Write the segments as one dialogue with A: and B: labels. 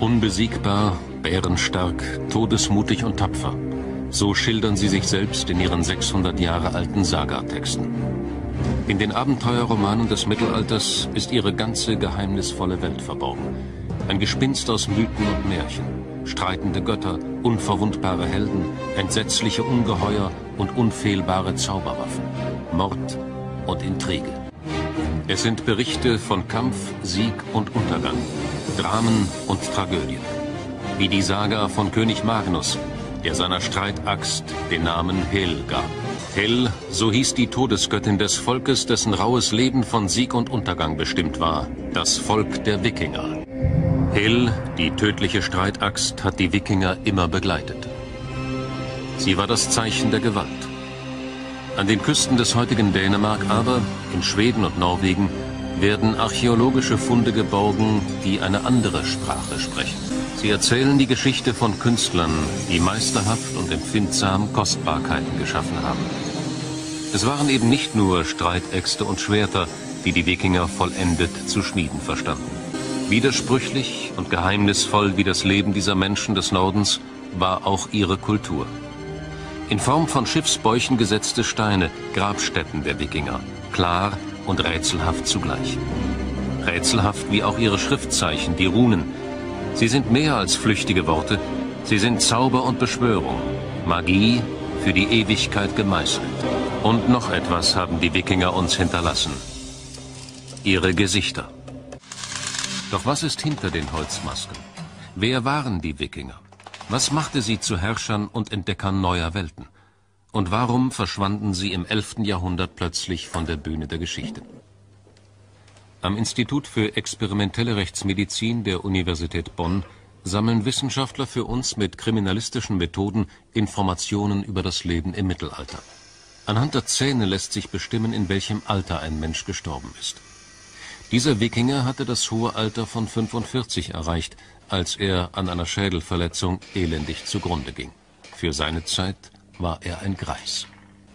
A: Unbesiegbar, bärenstark, todesmutig und tapfer. So schildern sie sich selbst in ihren 600 Jahre alten Sagatexten. In den Abenteuerromanen des Mittelalters ist ihre ganze geheimnisvolle Welt verborgen. Ein Gespinst aus Mythen und Märchen. Streitende Götter, unverwundbare Helden, entsetzliche Ungeheuer und unfehlbare Zauberwaffen. Mord und Intrige. Es sind Berichte von Kampf, Sieg und Untergang. Dramen und Tragödien. Wie die Saga von König Magnus, der seiner Streitaxt den Namen Hel gab. Hel, so hieß die Todesgöttin des Volkes, dessen raues Leben von Sieg und Untergang bestimmt war. Das Volk der Wikinger. Hel, die tödliche Streitaxt, hat die Wikinger immer begleitet. Sie war das Zeichen der Gewalt. An den Küsten des heutigen Dänemark aber, in Schweden und Norwegen, werden archäologische Funde geborgen, die eine andere Sprache sprechen. Sie erzählen die Geschichte von Künstlern, die meisterhaft und empfindsam Kostbarkeiten geschaffen haben. Es waren eben nicht nur Streitäxte und Schwerter, die die Wikinger vollendet zu schmieden verstanden. Widersprüchlich und geheimnisvoll wie das Leben dieser Menschen des Nordens war auch ihre Kultur. In Form von Schiffsbäuchen gesetzte Steine, Grabstätten der Wikinger, klar und rätselhaft zugleich. Rätselhaft wie auch ihre Schriftzeichen, die Runen. Sie sind mehr als flüchtige Worte, sie sind Zauber und Beschwörung, Magie für die Ewigkeit gemeißelt. Und noch etwas haben die Wikinger uns hinterlassen: ihre Gesichter. Doch was ist hinter den Holzmasken? Wer waren die Wikinger? Was machte sie zu Herrschern und Entdeckern neuer Welten? Und warum verschwanden sie im 11. Jahrhundert plötzlich von der Bühne der Geschichte? Am Institut für experimentelle Rechtsmedizin der Universität Bonn sammeln Wissenschaftler für uns mit kriminalistischen Methoden Informationen über das Leben im Mittelalter. Anhand der Zähne lässt sich bestimmen, in welchem Alter ein Mensch gestorben ist. Dieser Wikinger hatte das hohe Alter von 45 erreicht, als er an einer Schädelverletzung elendig zugrunde ging. Für seine Zeit war er ein Greis.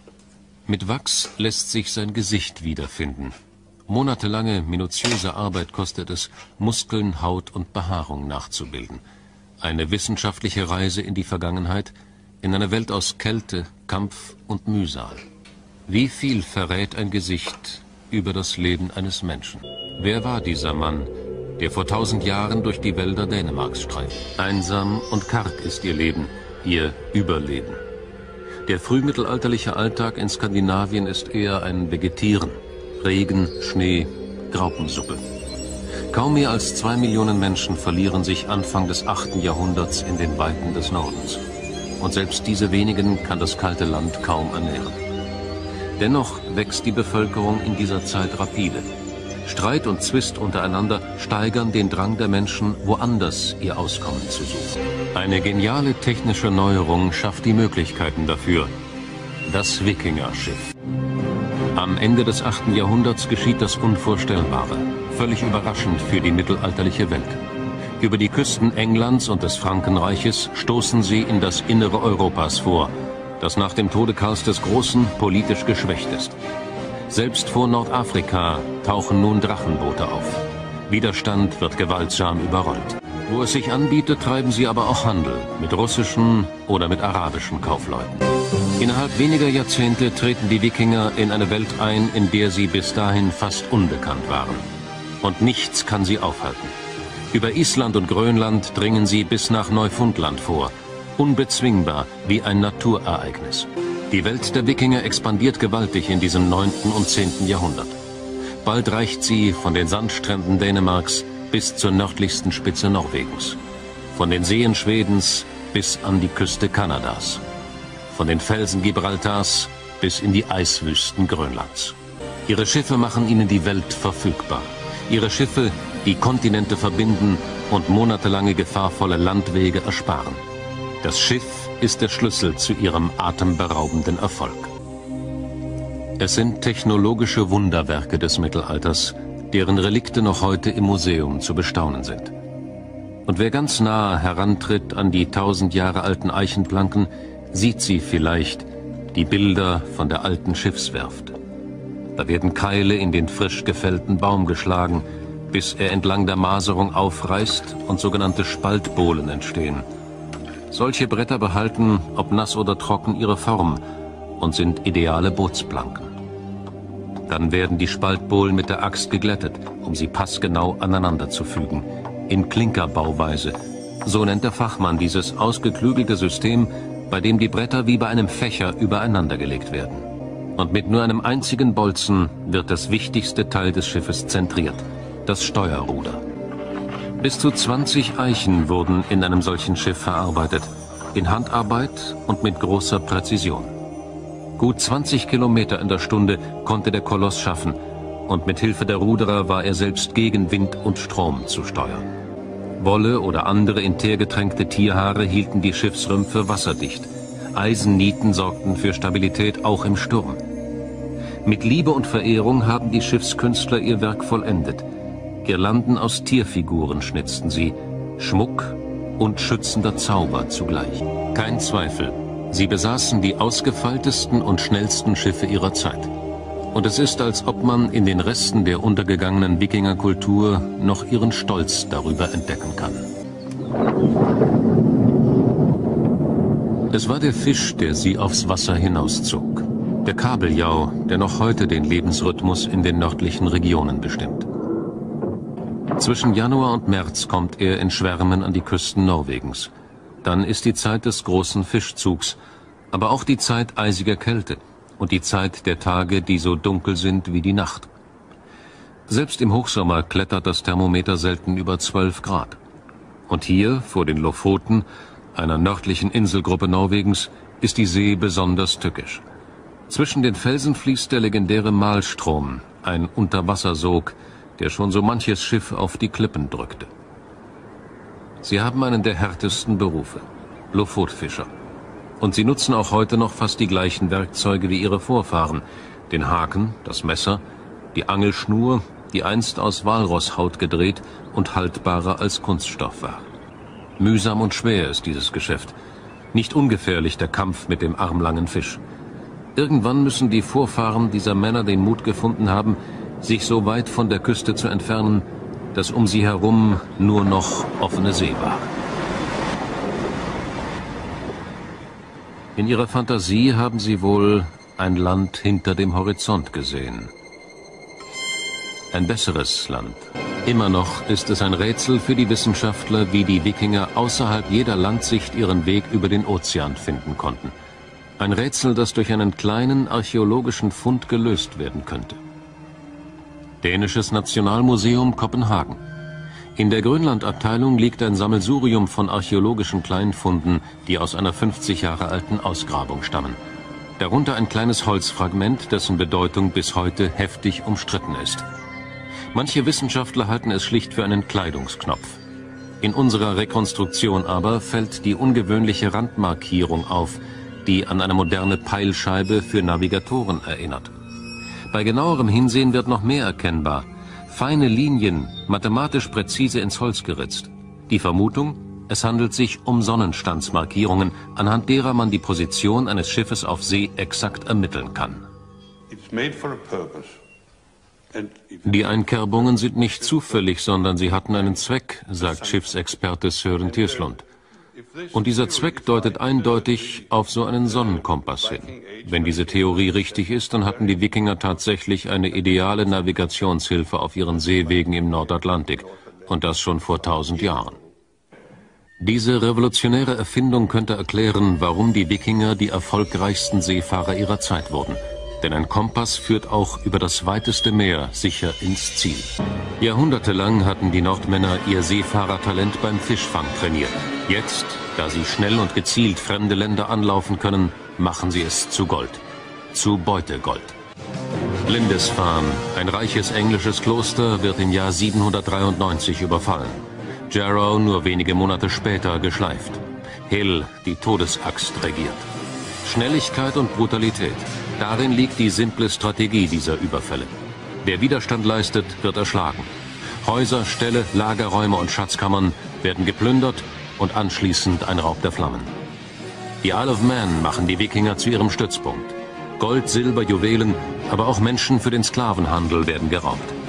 A: Mit Wachs lässt sich sein Gesicht wiederfinden. Monatelange, minutiöse Arbeit kostet es, Muskeln, Haut und Behaarung nachzubilden. Eine wissenschaftliche Reise in die Vergangenheit, in eine Welt aus Kälte, Kampf und Mühsal. Wie viel verrät ein Gesicht über das Leben eines Menschen? Wer war dieser Mann, der vor 1000 Jahren durch die Wälder Dänemarks streift? Einsam und karg ist ihr Leben, ihr Überleben. Der frühmittelalterliche Alltag in Skandinavien ist eher ein Vegetieren. Regen, Schnee, Graupensuppe. Kaum mehr als 2 Millionen Menschen verlieren sich Anfang des 8. Jahrhunderts in den Weiten des Nordens. Und selbst diese wenigen kann das kalte Land kaum ernähren. Dennoch wächst die Bevölkerung in dieser Zeit rapide. Streit und Zwist untereinander steigern den Drang der Menschen, woanders ihr Auskommen zu suchen. Eine geniale technische Neuerung schafft die Möglichkeiten dafür: das Wikingerschiff. Am Ende des 8. Jahrhunderts geschieht das Unvorstellbare, völlig überraschend für die mittelalterliche Welt. Über die Küsten Englands und des Frankenreiches stoßen sie in das Innere Europas vor, das nach dem Tode Karls des Großen politisch geschwächt ist. Selbst vor Nordafrika tauchen nun Drachenboote auf. Widerstand wird gewaltsam überrollt. Wo es sich anbietet, treiben sie aber auch Handel mit russischen oder mit arabischen Kaufleuten. Innerhalb weniger Jahrzehnte treten die Wikinger in eine Welt ein, in der sie bis dahin fast unbekannt waren. Und nichts kann sie aufhalten. Über Island und Grönland dringen sie bis nach Neufundland vor, unbezwingbar wie ein Naturereignis. Die Welt der Wikinger expandiert gewaltig in diesem 9. und 10. Jahrhundert. Bald reicht sie von den Sandstränden Dänemarks bis zur nördlichsten Spitze Norwegens. Von den Seen Schwedens bis an die Küste Kanadas. Von den Felsen Gibraltars bis in die Eiswüsten Grönlands. Ihre Schiffe machen ihnen die Welt verfügbar. Ihre Schiffe, die Kontinente verbinden und monatelange gefahrvolle Landwege ersparen. Das Schiff ist der Schlüssel zu ihrem atemberaubenden Erfolg. Es sind technologische Wunderwerke des Mittelalters, deren Relikte noch heute im Museum zu bestaunen sind. Und wer ganz nah herantritt an die 1000 Jahre alten Eichenplanken, sieht sie vielleicht, die Bilder von der alten Schiffswerft. Da werden Keile in den frisch gefällten Baum geschlagen, bis er entlang der Maserung aufreißt und sogenannte Spaltbohlen entstehen. Solche Bretter behalten, ob nass oder trocken, ihre Form und sind ideale Bootsplanken. Dann werden die Spaltbohlen mit der Axt geglättet, um sie passgenau aneinander zu fügen, in Klinkerbauweise. So nennt der Fachmann dieses ausgeklügelte System, bei dem die Bretter wie bei einem Fächer übereinander gelegt werden. Und mit nur einem einzigen Bolzen wird das wichtigste Teil des Schiffes zentriert, das Steuerruder. Bis zu 20 Eichen wurden in einem solchen Schiff verarbeitet, in Handarbeit und mit großer Präzision. Gut 20 Kilometer in der Stunde konnte der Koloss schaffen, und mit Hilfe der Ruderer war er selbst gegen Wind und Strom zu steuern. Wolle oder andere in Teer getränkte Tierhaare hielten die Schiffsrümpfe wasserdicht. Eisennieten sorgten für Stabilität auch im Sturm. Mit Liebe und Verehrung haben die Schiffskünstler ihr Werk vollendet. Girlanden aus Tierfiguren schnitzten sie, Schmuck und schützender Zauber zugleich. Kein Zweifel, sie besaßen die ausgefeiltesten und schnellsten Schiffe ihrer Zeit. Und es ist, als ob man in den Resten der untergegangenen Wikingerkultur noch ihren Stolz darüber entdecken kann. Es war der Fisch, der sie aufs Wasser hinauszog. Der Kabeljau, der noch heute den Lebensrhythmus in den nördlichen Regionen bestimmt. Zwischen Januar und März kommt er in Schwärmen an die Küsten Norwegens. Dann ist die Zeit des großen Fischzugs, aber auch die Zeit eisiger Kälte und die Zeit der Tage, die so dunkel sind wie die Nacht. Selbst im Hochsommer klettert das Thermometer selten über 12 Grad. Und hier, vor den Lofoten, einer nördlichen Inselgruppe Norwegens, ist die See besonders tückisch. Zwischen den Felsen fließt der legendäre Malstrom, ein Unterwassersog, der schon so manches Schiff auf die Klippen drückte. Sie haben einen der härtesten Berufe, Lofotfischer. Und sie nutzen auch heute noch fast die gleichen Werkzeuge wie ihre Vorfahren. Den Haken, das Messer, die Angelschnur, die einst aus Walrosshaut gedreht und haltbarer als Kunststoff war. Mühsam und schwer ist dieses Geschäft. Nicht ungefährlich der Kampf mit dem armlangen Fisch. Irgendwann müssen die Vorfahren dieser Männer den Mut gefunden haben, sich so weit von der Küste zu entfernen, dass um sie herum nur noch offene See war. In ihrer Fantasie haben sie wohl ein Land hinter dem Horizont gesehen. Ein besseres Land. Immer noch ist es ein Rätsel für die Wissenschaftler, wie die Wikinger außerhalb jeder Landsicht ihren Weg über den Ozean finden konnten. Ein Rätsel, das durch einen kleinen archäologischen Fund gelöst werden könnte. Dänisches Nationalmuseum Kopenhagen. In der Grönlandabteilung liegt ein Sammelsurium von archäologischen Kleinfunden, die aus einer 50 Jahre alten Ausgrabung stammen. Darunter ein kleines Holzfragment, dessen Bedeutung bis heute heftig umstritten ist. Manche Wissenschaftler halten es schlicht für einen Kleidungsknopf. In unserer Rekonstruktion aber fällt die ungewöhnliche Randmarkierung auf, die an eine moderne Peilscheibe für Navigatoren erinnert. Bei genauerem Hinsehen wird noch mehr erkennbar. Feine Linien, mathematisch präzise ins Holz geritzt. Die Vermutung, es handelt sich um Sonnenstandsmarkierungen, anhand derer man die Position eines Schiffes auf See exakt ermitteln kann. Die Einkerbungen sind nicht zufällig, sondern sie hatten einen Zweck, sagt Schiffsexperte Søren Tieslund. Und dieser Zweck deutet eindeutig auf so einen Sonnenkompass hin. Wenn diese Theorie richtig ist, dann hatten die Wikinger tatsächlich eine ideale Navigationshilfe auf ihren Seewegen im Nordatlantik. Und das schon vor 1000 Jahren. Diese revolutionäre Erfindung könnte erklären, warum die Wikinger die erfolgreichsten Seefahrer ihrer Zeit wurden. Denn ein Kompass führt auch über das weiteste Meer sicher ins Ziel. Jahrhundertelang hatten die Nordmänner ihr Seefahrertalent beim Fischfang trainiert. Jetzt, da sie schnell und gezielt fremde Länder anlaufen können, machen sie es zu Gold. Zu Beutegold. Lindisfarne, ein reiches englisches Kloster, wird im Jahr 793 überfallen. Jarrow nur wenige Monate später geschleift. Hill, die Todesaxt, regiert. Schnelligkeit und Brutalität. Darin liegt die simple Strategie dieser Überfälle. Wer Widerstand leistet, wird erschlagen. Häuser, Ställe, Lagerräume und Schatzkammern werden geplündert und anschließend ein Raub der Flammen. Die Isle of Man machen die Wikinger zu ihrem Stützpunkt. Gold, Silber, Juwelen, aber auch Menschen für den Sklavenhandel werden geraubt.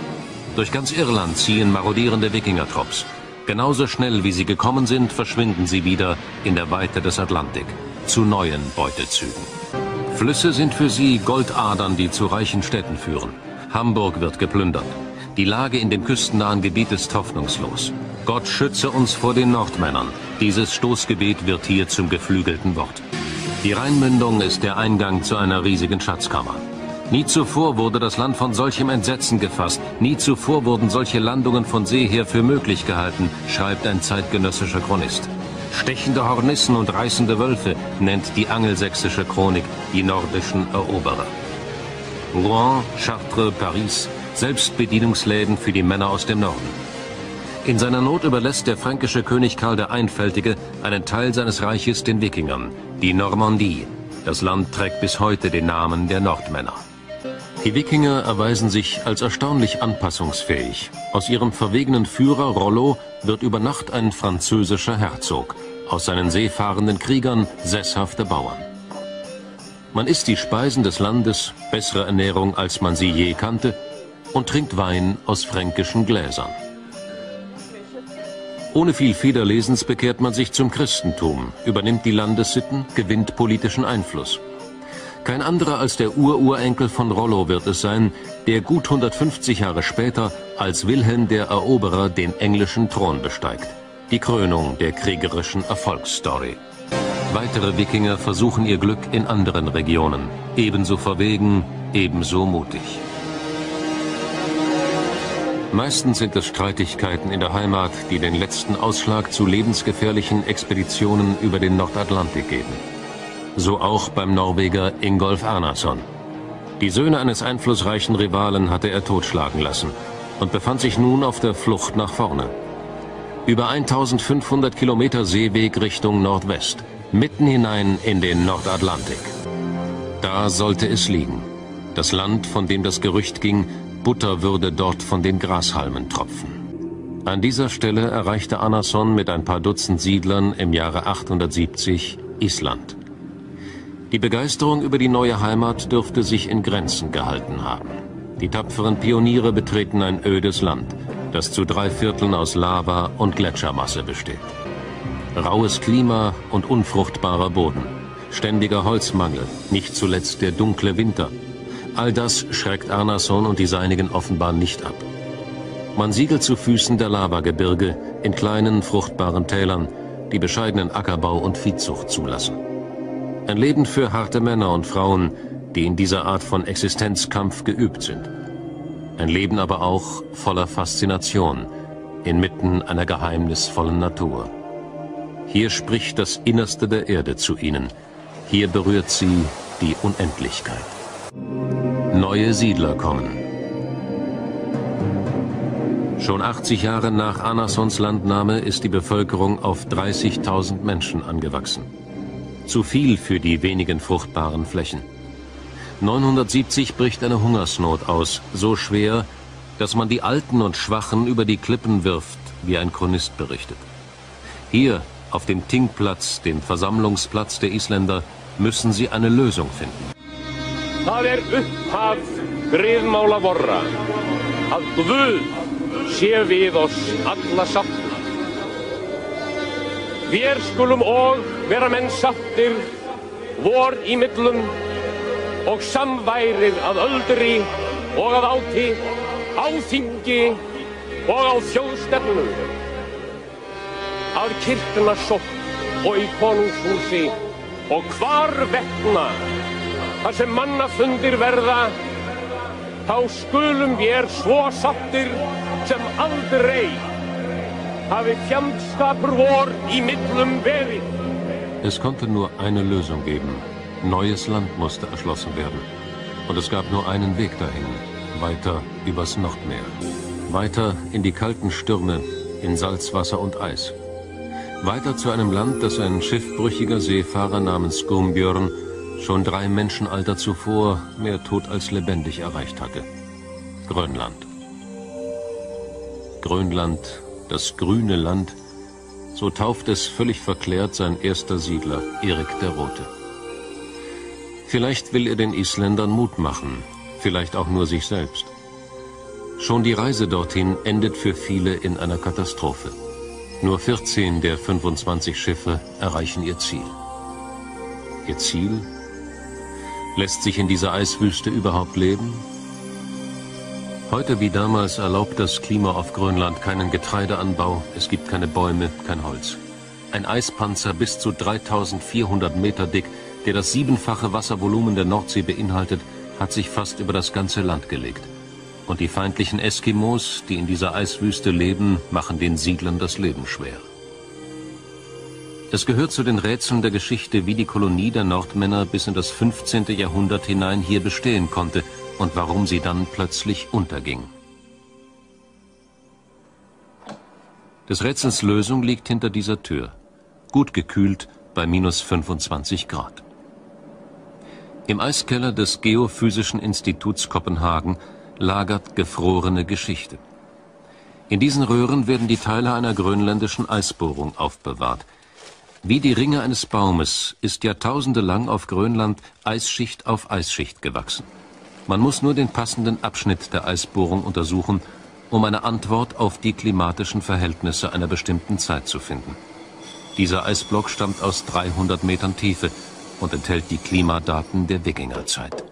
A: Durch ganz Irland ziehen marodierende Wikingertrupps. Genauso schnell wie sie gekommen sind, verschwinden sie wieder in der Weite des Atlantik, zu neuen Beutezügen. Flüsse sind für sie Goldadern, die zu reichen Städten führen. Hamburg wird geplündert. Die Lage in dem küstennahen Gebiet ist hoffnungslos. Gott schütze uns vor den Nordmännern. Dieses Stoßgebet wird hier zum geflügelten Wort. Die Rheinmündung ist der Eingang zu einer riesigen Schatzkammer. Nie zuvor wurde das Land von solchem Entsetzen gefasst. Nie zuvor wurden solche Landungen von See her für möglich gehalten, schreibt ein zeitgenössischer Chronist. Stechende Hornissen und reißende Wölfe nennt die angelsächsische Chronik die nordischen Eroberer. Rouen, Chartres, Paris, Selbstbedienungsläden für die Männer aus dem Norden. In seiner Not überlässt der fränkische König Karl der Einfältige einen Teil seines Reiches den Wikingern, die Normandie. Das Land trägt bis heute den Namen der Nordmänner. Die Wikinger erweisen sich als erstaunlich anpassungsfähig. Aus ihrem verwegenen Führer Rollo wird über Nacht ein französischer Herzog, aus seinen seefahrenden Kriegern sesshafte Bauern. Man isst die Speisen des Landes, bessere Ernährung als man sie je kannte, und trinkt Wein aus fränkischen Gläsern. Ohne viel Federlesens bekehrt man sich zum Christentum, übernimmt die Landessitten, gewinnt politischen Einfluss. Kein anderer als der Ururenkel von Rollo wird es sein, der gut 150 Jahre später als Wilhelm der Eroberer den englischen Thron besteigt. Die Krönung der kriegerischen Erfolgsstory. Weitere Wikinger versuchen ihr Glück in anderen Regionen. Ebenso verwegen, ebenso mutig. Meistens sind es Streitigkeiten in der Heimat, die den letzten Ausschlag zu lebensgefährlichen Expeditionen über den Nordatlantik geben. So auch beim Norweger Ingolf Arnason. Die Söhne eines einflussreichen Rivalen hatte er totschlagen lassen und befand sich nun auf der Flucht nach vorne. Über 1500 Kilometer Seeweg Richtung Nordwest, mitten hinein in den Nordatlantik. Da sollte es liegen. Das Land, von dem das Gerücht ging, Butter würde dort von den Grashalmen tropfen. An dieser Stelle erreichte Arnason mit ein paar Dutzend Siedlern im Jahre 870 Island. Die Begeisterung über die neue Heimat dürfte sich in Grenzen gehalten haben. Die tapferen Pioniere betreten ein ödes Land, das zu 3/4 aus Lava und Gletschermasse besteht. Raues Klima und unfruchtbarer Boden, ständiger Holzmangel, nicht zuletzt der dunkle Winter. All das schreckt Arnason und die Seinigen offenbar nicht ab. Man siedelt zu Füßen der Lavagebirge in kleinen, fruchtbaren Tälern, die bescheidenen Ackerbau und Viehzucht zulassen. Ein Leben für harte Männer und Frauen, die in dieser Art von Existenzkampf geübt sind. Ein Leben aber auch voller Faszination, inmitten einer geheimnisvollen Natur. Hier spricht das Innerste der Erde zu ihnen. Hier berührt sie die Unendlichkeit. Neue Siedler kommen. Schon 80 Jahre nach Arnasons Landnahme ist die Bevölkerung auf 30.000 Menschen angewachsen. Zu viel für die wenigen fruchtbaren Flächen. 970 bricht eine Hungersnot aus, so schwer, dass man die Alten und Schwachen über die Klippen wirft, wie ein Chronist berichtet. Hier, auf dem Tingplatz, dem Versammlungsplatz der Isländer, müssen sie eine Lösung finden.
B: Það upphaf griðmála vorra, að Guð sé við oss alla sáttir. Vér skulum og vera menn sáttir, vor í millum, og samværið að öldri og að áti, á þingi og á þjóðstefnu. Að kirkjuna sótt og í konungshúsi, og hvar vegna, þar sem mannafundir verða, þá skulum vér svo sáttir sem aldrei hafi fjandskapur vor í millum verið.
A: Es konnte nur eine Lösung geben. Neues Land musste erschlossen werden. Und es gab nur einen Weg dahin. Weiter übers Nordmeer. Weiter in die kalten Stürme, in Salzwasser und Eis. Weiter zu einem Land, das ein schiffbrüchiger Seefahrer namens Gumbjörn schon 3 Menschenalter zuvor mehr tot als lebendig erreicht hatte. Grönland. Grönland, das grüne Land, so tauft es völlig verklärt sein erster Siedler, Erik der Rote. Vielleicht will er den Isländern Mut machen, vielleicht auch nur sich selbst. Schon die Reise dorthin endet für viele in einer Katastrophe. Nur 14 der 25 Schiffe erreichen ihr Ziel. Ihr Ziel? Lässt sich in dieser Eiswüste überhaupt leben? Heute wie damals erlaubt das Klima auf Grönland keinen Getreideanbau, es gibt keine Bäume, kein Holz. Ein Eispanzer bis zu 3400 Meter dick, der das 7-fache Wasservolumen der Nordsee beinhaltet, hat sich fast über das ganze Land gelegt. Und die feindlichen Eskimos, die in dieser Eiswüste leben, machen den Siedlern das Leben schwer. Es gehört zu den Rätseln der Geschichte, wie die Kolonie der Nordmänner bis in das 15. Jahrhundert hinein hier bestehen konnte und warum sie dann plötzlich unterging. Des Rätsels Lösung liegt hinter dieser Tür, gut gekühlt bei minus 25 Grad. Im Eiskeller des Geophysischen Instituts Kopenhagen lagert gefrorene Geschichte. In diesen Röhren werden die Teile einer grönländischen Eisbohrung aufbewahrt. Wie die Ringe eines Baumes ist jahrtausendelang auf Grönland Eisschicht auf Eisschicht gewachsen. Man muss nur den passenden Abschnitt der Eisbohrung untersuchen, um eine Antwort auf die klimatischen Verhältnisse einer bestimmten Zeit zu finden. Dieser Eisblock stammt aus 300 Metern Tiefe und enthält die Klimadaten der Wikingerzeit.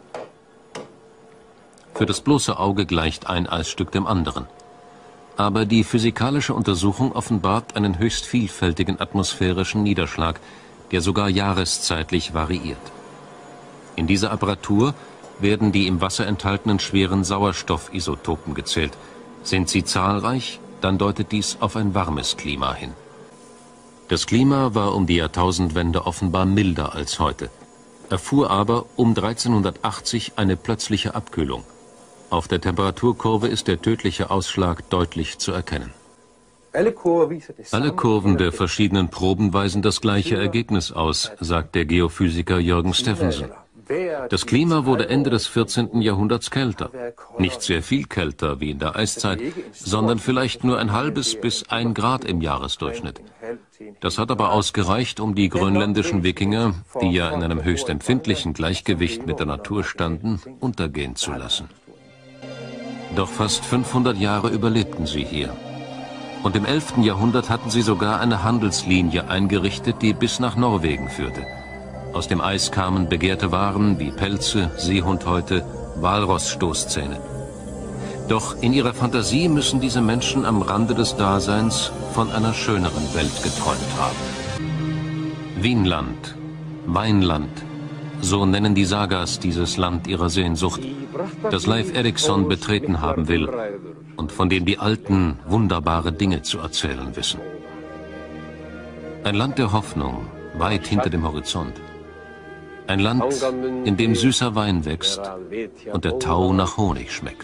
A: Für das bloße Auge gleicht ein Eisstück dem anderen. Aber die physikalische Untersuchung offenbart einen höchst vielfältigen atmosphärischen Niederschlag, der sogar jahreszeitlich variiert. In dieser Apparatur werden die im Wasser enthaltenen schweren Sauerstoffisotopen gezählt. Sind sie zahlreich, dann deutet dies auf ein warmes Klima hin. Das Klima war um die Jahrtausendwende offenbar milder als heute, erfuhr aber um 1380 eine plötzliche Abkühlung. Auf der Temperaturkurve ist der tödliche Ausschlag deutlich zu erkennen. Alle Kurven der verschiedenen Proben weisen das gleiche Ergebnis aus, sagt der Geophysiker Jürgen Steffensen. Das Klima wurde Ende des 14. Jahrhunderts kälter. Nicht sehr viel kälter wie in der Eiszeit, sondern vielleicht nur ein halbes bis 1 Grad im Jahresdurchschnitt. Das hat aber ausgereicht, um die grönländischen Wikinger, die ja in einem höchst empfindlichen Gleichgewicht mit der Natur standen, untergehen zu lassen. Doch fast 500 Jahre überlebten sie hier. Und im 11. Jahrhundert hatten sie sogar eine Handelslinie eingerichtet, die bis nach Norwegen führte. Aus dem Eis kamen begehrte Waren wie Pelze, Seehundhäute, Walrossstoßzähne. Doch in ihrer Fantasie müssen diese Menschen am Rande des Daseins von einer schöneren Welt geträumt haben. Vinland, Weinland, so nennen die Sagas dieses Land ihrer Sehnsucht, das Leif Erikson betreten haben will und von dem die Alten wunderbare Dinge zu erzählen wissen. Ein Land der Hoffnung, weit hinter dem Horizont. Ein Land, in dem süßer Wein wächst und der Tau nach Honig schmeckt.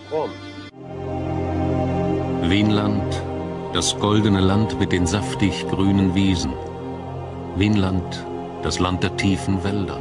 A: Vinland, das goldene Land mit den saftig grünen Wiesen. Vinland, das Land der tiefen Wälder.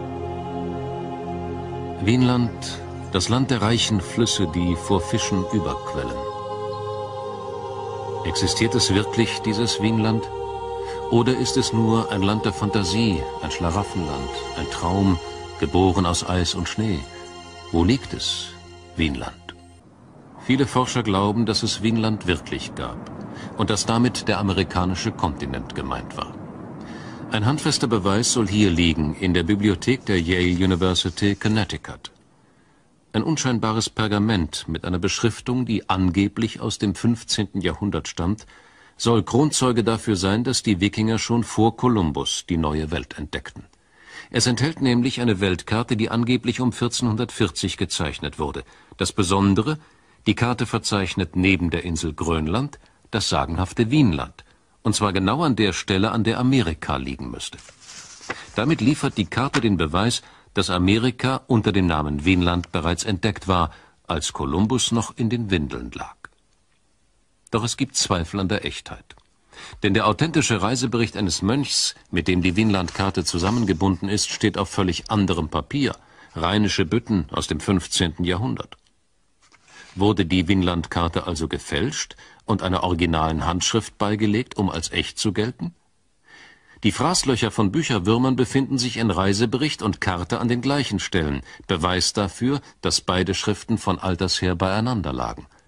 A: Vinland, das Land der reichen Flüsse, die vor Fischen überquellen. Existiert es wirklich, dieses Vinland? Oder ist es nur ein Land der Fantasie, ein Schlaraffenland, ein Traum, geboren aus Eis und Schnee? Wo liegt es, Vinland? Viele Forscher glauben, dass es Vinland wirklich gab und dass damit der amerikanische Kontinent gemeint war. Ein handfester Beweis soll hier liegen, in der Bibliothek der Yale University, Connecticut. Ein unscheinbares Pergament mit einer Beschriftung, die angeblich aus dem 15. Jahrhundert stammt, soll Kronzeuge dafür sein, dass die Wikinger schon vor Kolumbus die neue Welt entdeckten. Es enthält nämlich eine Weltkarte, die angeblich um 1440 gezeichnet wurde. Das Besondere, die Karte verzeichnet neben der Insel Grönland das sagenhafte Vinland, und zwar genau an der Stelle, an der Amerika liegen müsste. Damit liefert die Karte den Beweis, dass Amerika unter dem Namen Vinland bereits entdeckt war, als Kolumbus noch in den Windeln lag. Doch es gibt Zweifel an der Echtheit. Denn der authentische Reisebericht eines Mönchs, mit dem die Vinlandkarte zusammengebunden ist, steht auf völlig anderem Papier. Rheinische Bütten aus dem 15. Jahrhundert. Wurde die Vinlandkarte also gefälscht und einer originalen Handschrift beigelegt, um als echt zu gelten? Die Fraßlöcher von Bücherwürmern befinden sich in Reisebericht und Karte an den gleichen Stellen. Beweis dafür, dass beide Schriften von alters her beieinander lagen.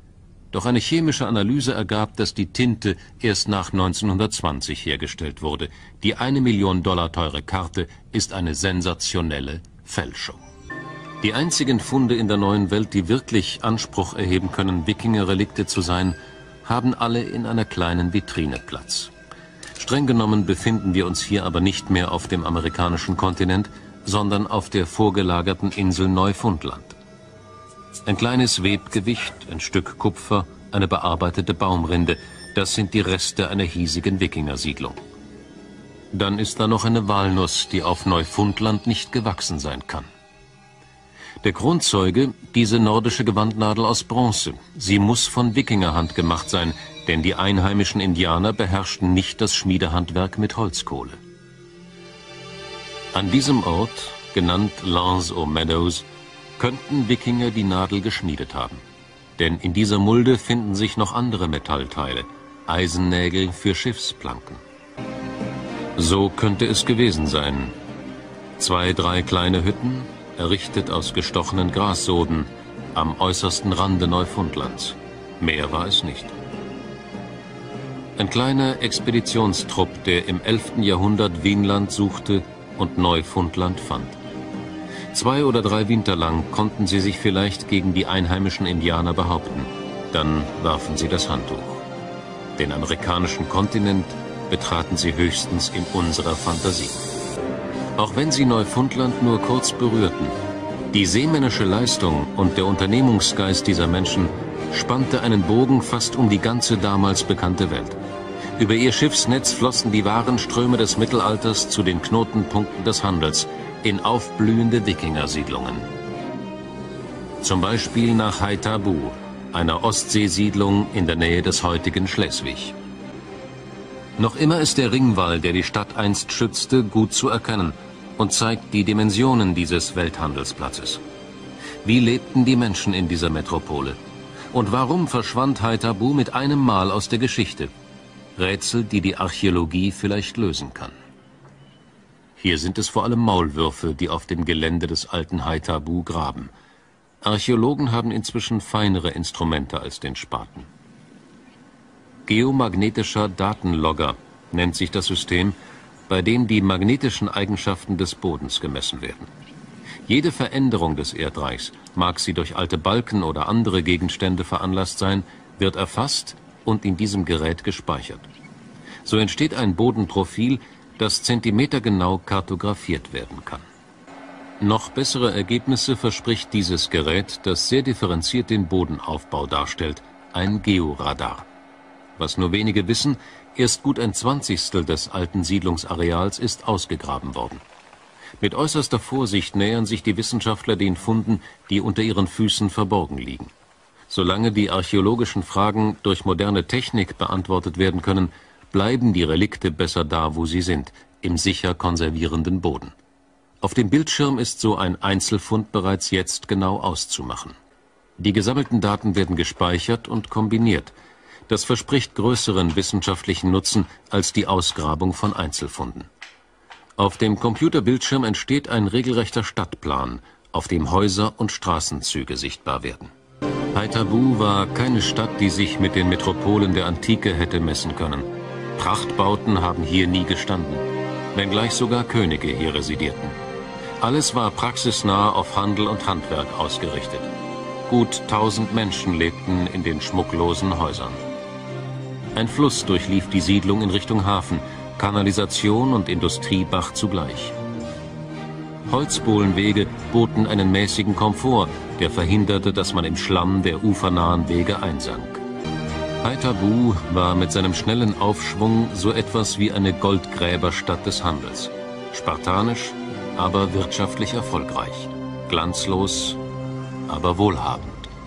A: Doch eine chemische Analyse ergab, dass die Tinte erst nach 1920 hergestellt wurde. Die 1 Million Dollar teure Karte ist eine sensationelle Fälschung. Die einzigen Funde in der neuen Welt, die wirklich Anspruch erheben können, Wikinger-Relikte zu sein, haben alle in einer kleinen Vitrine Platz. Streng genommen befinden wir uns hier aber nicht mehr auf dem amerikanischen Kontinent, sondern auf der vorgelagerten Insel Neufundland. Ein kleines Webgewicht, ein Stück Kupfer, eine bearbeitete Baumrinde, das sind die Reste einer hiesigen Wikingersiedlung. Dann ist da noch eine Walnuss, die auf Neufundland nicht gewachsen sein kann. Der Kronzeuge, diese nordische Gewandnadel aus Bronze. Sie muss von Wikingerhand gemacht sein, denn die einheimischen Indianer beherrschten nicht das Schmiedehandwerk mit Holzkohle. An diesem Ort, genannt Lance aux Meadows, könnten Wikinger die Nadel geschmiedet haben. Denn in dieser Mulde finden sich noch andere Metallteile, Eisennägel für Schiffsplanken. So könnte es gewesen sein. 2, 3 kleine Hütten, errichtet aus gestochenen Grassoden, am äußersten Rande Neufundlands. Mehr war es nicht. Ein kleiner Expeditionstrupp, der im 11. Jahrhundert Wienland suchte und Neufundland fand. 2 oder 3 Winter lang konnten sie sich vielleicht gegen die einheimischen Indianer behaupten. Dann warfen sie das Handtuch. Den amerikanischen Kontinent betraten sie höchstens in unserer Fantasie. Auch wenn sie Neufundland nur kurz berührten, die seemännische Leistung und der Unternehmungsgeist dieser Menschen spannte einen Bogen fast um die ganze damals bekannte Welt. Über ihr Schiffsnetz flossen die Warenströme des Mittelalters zu den Knotenpunkten des Handels, in aufblühende Wikingersiedlungen. Zum Beispiel nach Haithabu, einer Ostseesiedlung in der Nähe des heutigen Schleswig. Noch immer ist der Ringwall, der die Stadt einst schützte, gut zu erkennen und zeigt die Dimensionen dieses Welthandelsplatzes. Wie lebten die Menschen in dieser Metropole? Und warum verschwand Haithabu mit einem Mal aus der Geschichte? Rätsel, die die Archäologie vielleicht lösen kann. Hier sind es vor allem Maulwürfe, die auf dem Gelände des alten Haithabu graben. Archäologen haben inzwischen feinere Instrumente als den Spaten. Geomagnetischer Datenlogger nennt sich das System, bei dem die magnetischen Eigenschaften des Bodens gemessen werden. Jede Veränderung des Erdreichs, mag sie durch alte Balken oder andere Gegenstände veranlasst sein, wird erfasst und in diesem Gerät gespeichert. So entsteht ein Bodenprofil, das zentimetergenau kartografiert werden kann. Noch bessere Ergebnisse verspricht dieses Gerät, das sehr differenziert den Bodenaufbau darstellt, ein Georadar. Was nur wenige wissen, erst gut ein 20stel des alten Siedlungsareals ist ausgegraben worden. Mit äußerster Vorsicht nähern sich die Wissenschaftler den Funden, die unter ihren Füßen verborgen liegen. Solange die archäologischen Fragen durch moderne Technik beantwortet werden können, bleiben die Relikte besser da, wo sie sind, im sicher konservierenden Boden. Auf dem Bildschirm ist so ein Einzelfund bereits jetzt genau auszumachen. Die gesammelten Daten werden gespeichert und kombiniert. Das verspricht größeren wissenschaftlichen Nutzen als die Ausgrabung von Einzelfunden. Auf dem Computerbildschirm entsteht ein regelrechter Stadtplan, auf dem Häuser und Straßenzüge sichtbar werden. Haithabu war keine Stadt, die sich mit den Metropolen der Antike hätte messen können. Prachtbauten haben hier nie gestanden, wenngleich sogar Könige hier residierten. Alles war praxisnah auf Handel und Handwerk ausgerichtet. Gut 1000 Menschen lebten in den schmucklosen Häusern. Ein Fluss durchlief die Siedlung in Richtung Hafen, Kanalisation und Industriebach zugleich. Holzbohlenwege boten einen mäßigen Komfort, der verhinderte, dass man im Schlamm der ufernahen Wege einsank. Haithabu war mit seinem schnellen Aufschwung so etwas wie eine Goldgräberstadt des Handels. Spartanisch, aber wirtschaftlich erfolgreich. Glanzlos, aber wohlhabend.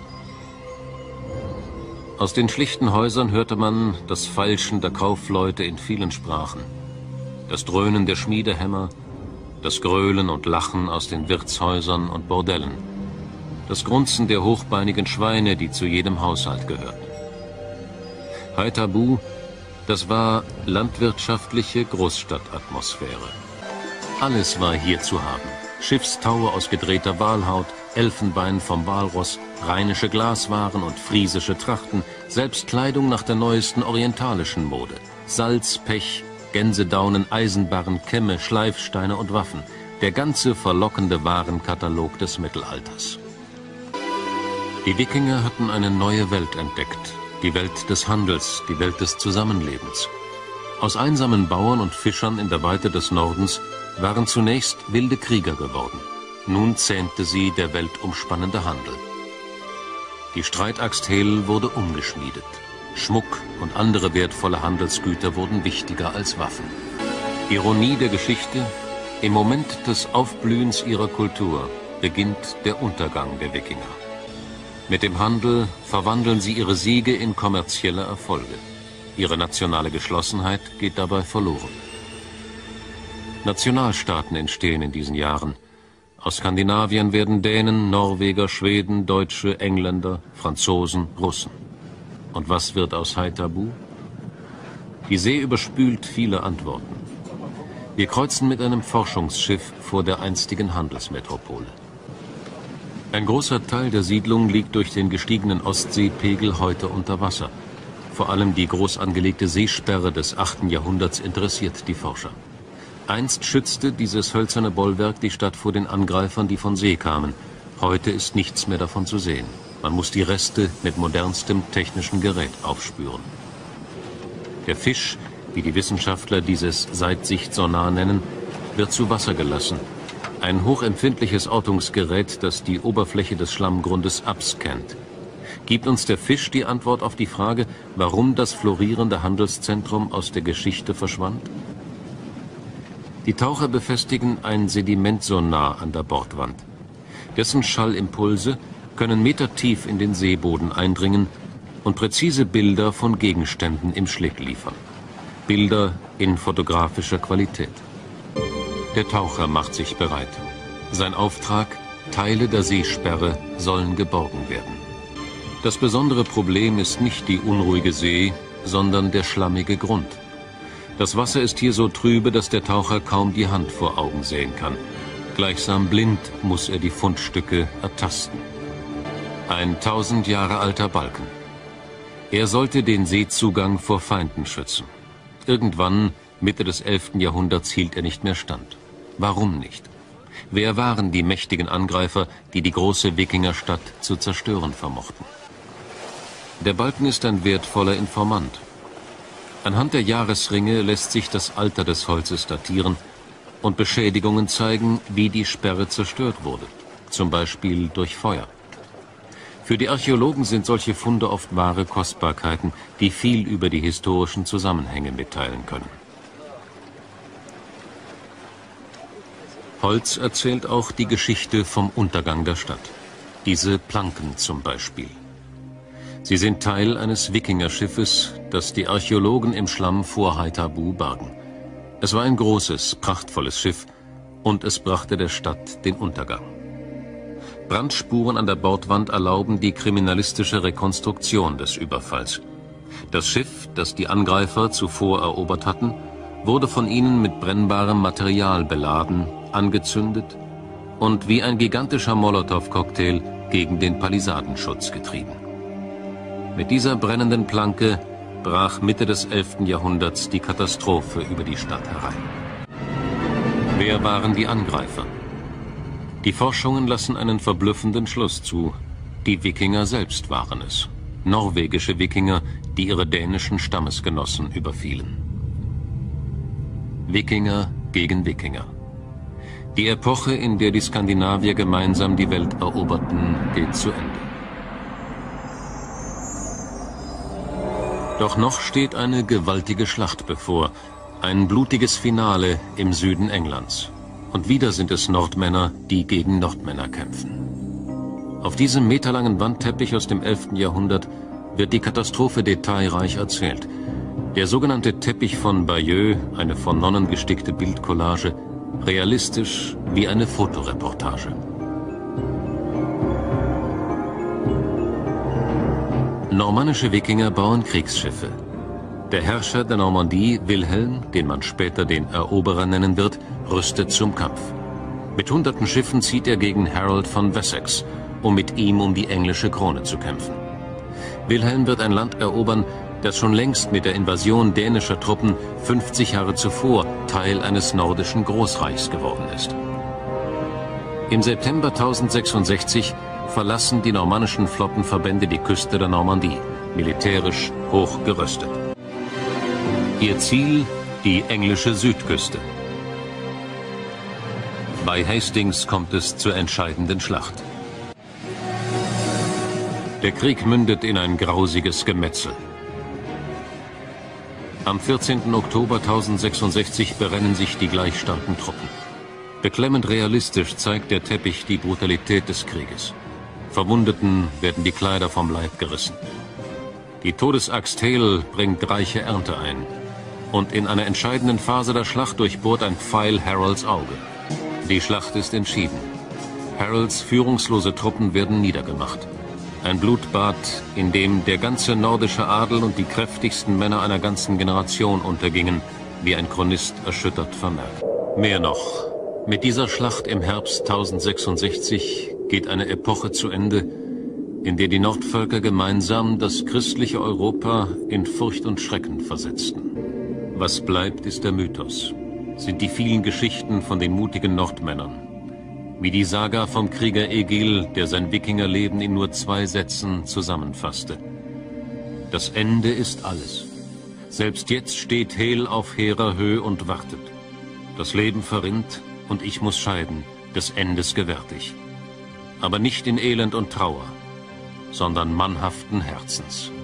A: Aus den schlichten Häusern hörte man das Feilschen der Kaufleute in vielen Sprachen, das Dröhnen der Schmiedehämmer, das Gröhlen und Lachen aus den Wirtshäusern und Bordellen, das Grunzen der hochbeinigen Schweine, die zu jedem Haushalt gehörten. Haithabu, das war landwirtschaftliche Großstadtatmosphäre. Alles war hier zu haben. Schiffstaue aus gedrehter Walhaut, Elfenbein vom Walross, rheinische Glaswaren und friesische Trachten, selbst Kleidung nach der neuesten orientalischen Mode. Salz, Pech, Gänsedaunen, Eisenbarren, Kämme, Schleifsteine und Waffen. Der ganze verlockende Warenkatalog des Mittelalters. Die Wikinger hatten eine neue Welt entdeckt. Die Welt des Handels, die Welt des Zusammenlebens. Aus einsamen Bauern und Fischern in der Weite des Nordens waren zunächst wilde Krieger geworden. Nun zähmte sie der weltumspannende Handel. Die Streitaxt Hel wurde umgeschmiedet. Schmuck und andere wertvolle Handelsgüter wurden wichtiger als Waffen. Ironie der Geschichte: Im Moment des Aufblühens ihrer Kultur beginnt der Untergang der Wikinger. Mit dem Handel verwandeln sie ihre Siege in kommerzielle Erfolge. Ihre nationale Geschlossenheit geht dabei verloren. Nationalstaaten entstehen in diesen Jahren. Aus Skandinavien werden Dänen, Norweger, Schweden, Deutsche, Engländer, Franzosen, Russen. Und was wird aus Haithabu? Die See überspült viele Antworten. Wir kreuzen mit einem Forschungsschiff vor der einstigen Handelsmetropole. Ein großer Teil der Siedlung liegt durch den gestiegenen Ostseepegel heute unter Wasser. Vor allem die groß angelegte Seesperre des 8. Jahrhunderts interessiert die Forscher. Einst schützte dieses hölzerne Bollwerk die Stadt vor den Angreifern, die von See kamen. Heute ist nichts mehr davon zu sehen. Man muss die Reste mit modernstem technischen Gerät aufspüren. Der Fisch, wie die Wissenschaftler dieses Seitsichtsonar nennen, wird zu Wasser gelassen. Ein hochempfindliches Ortungsgerät, das die Oberfläche des Schlammgrundes abscannt. Gibt uns der Fisch die Antwort auf die Frage, warum das florierende Handelszentrum aus der Geschichte verschwand? Die Taucher befestigen ein Sedimentsonar an der Bordwand. Dessen Schallimpulse können metertief in den Seeboden eindringen und präzise Bilder von Gegenständen im Schlick liefern. Bilder in fotografischer Qualität. Der Taucher macht sich bereit. Sein Auftrag: Teile der Seesperre sollen geborgen werden. Das besondere Problem ist nicht die unruhige See, sondern der schlammige Grund. Das Wasser ist hier so trübe, dass der Taucher kaum die Hand vor Augen sehen kann. Gleichsam blind muss er die Fundstücke ertasten. Ein 1000 Jahre alter Balken. Er sollte den Seezugang vor Feinden schützen. Irgendwann, Mitte des 11. Jahrhunderts, hielt er nicht mehr stand. Warum nicht? Wer waren die mächtigen Angreifer, die die große Wikingerstadt zu zerstören vermochten? Der Balken ist ein wertvoller Informant. Anhand der Jahresringe lässt sich das Alter des Holzes datieren und Beschädigungen zeigen, wie die Sperre zerstört wurde, zum Beispiel durch Feuer. Für die Archäologen sind solche Funde oft wahre Kostbarkeiten, die viel über die historischen Zusammenhänge mitteilen können. Holz erzählt auch die Geschichte vom Untergang der Stadt. Diese Planken zum Beispiel. Sie sind Teil eines Wikingerschiffes, das die Archäologen im Schlamm vor Haithabu bargen. Es war ein großes, prachtvolles Schiff und es brachte der Stadt den Untergang. Brandspuren an der Bordwand erlauben die kriminalistische Rekonstruktion des Überfalls. Das Schiff, das die Angreifer zuvor erobert hatten, wurde von ihnen mit brennbarem Material beladen, angezündet und wie ein gigantischer Molotow-Cocktail gegen den Palisadenschutz getrieben. Mit dieser brennenden Planke brach Mitte des 11. Jahrhunderts die Katastrophe über die Stadt herein. Wer waren die Angreifer? Die Forschungen lassen einen verblüffenden Schluss zu. Die Wikinger selbst waren es. Norwegische Wikinger, die ihre dänischen Stammesgenossen überfielen. Wikinger gegen Wikinger. Die Epoche, in der die Skandinavier gemeinsam die Welt eroberten, geht zu Ende. Doch noch steht eine gewaltige Schlacht bevor, ein blutiges Finale im Süden Englands. Und wieder sind es Nordmänner, die gegen Nordmänner kämpfen. Auf diesem meterlangen Wandteppich aus dem 11. Jahrhundert wird die Katastrophe detailreich erzählt. Der sogenannte Teppich von Bayeux, eine von Nonnen gestickte Bildcollage, realistisch wie eine Fotoreportage. Normannische Wikinger bauen Kriegsschiffe. Der Herrscher der Normandie, Wilhelm, den man später den Eroberer nennen wird, rüstet zum Kampf. Mit hunderten Schiffen zieht er gegen Harold von Wessex, um mit ihm um die englische Krone zu kämpfen. Wilhelm wird ein Land erobern, das schon längst mit der Invasion dänischer Truppen 50 Jahre zuvor Teil eines nordischen Großreichs geworden ist. Im September 1066 verlassen die normannischen Flottenverbände die Küste der Normandie, militärisch hoch gerüstet. Ihr Ziel die englische Südküste. Bei Hastings kommt es zur entscheidenden Schlacht. Der Krieg mündet in ein grausiges Gemetzel. Am 14. Oktober 1066 berennen sich die gleich starken Truppen. Beklemmend realistisch zeigt der Teppich die Brutalität des Krieges. Verwundeten werden die Kleider vom Leib gerissen. Die Todesaxt Hel bringt reiche Ernte ein. Und in einer entscheidenden Phase der Schlacht durchbohrt ein Pfeil Harolds Auge. Die Schlacht ist entschieden. Harolds führungslose Truppen werden niedergemacht. Ein Blutbad, in dem der ganze nordische Adel und die kräftigsten Männer einer ganzen Generation untergingen, wie ein Chronist erschüttert vermerkt. Mehr noch, mit dieser Schlacht im Herbst 1066 geht eine Epoche zu Ende, in der die Nordvölker gemeinsam das christliche Europa in Furcht und Schrecken versetzten. Was bleibt, ist der Mythos, sind die vielen Geschichten von den mutigen Nordmännern. Wie die Saga vom Krieger Egil, der sein Wikingerleben in nur 2 Sätzen zusammenfasste. Das Ende ist alles. Selbst jetzt steht Hel auf hehrer Höhe und wartet. Das Leben verrinnt und ich muss scheiden, des Endes gewärtig. Aber nicht in Elend und Trauer, sondern mannhaften Herzens.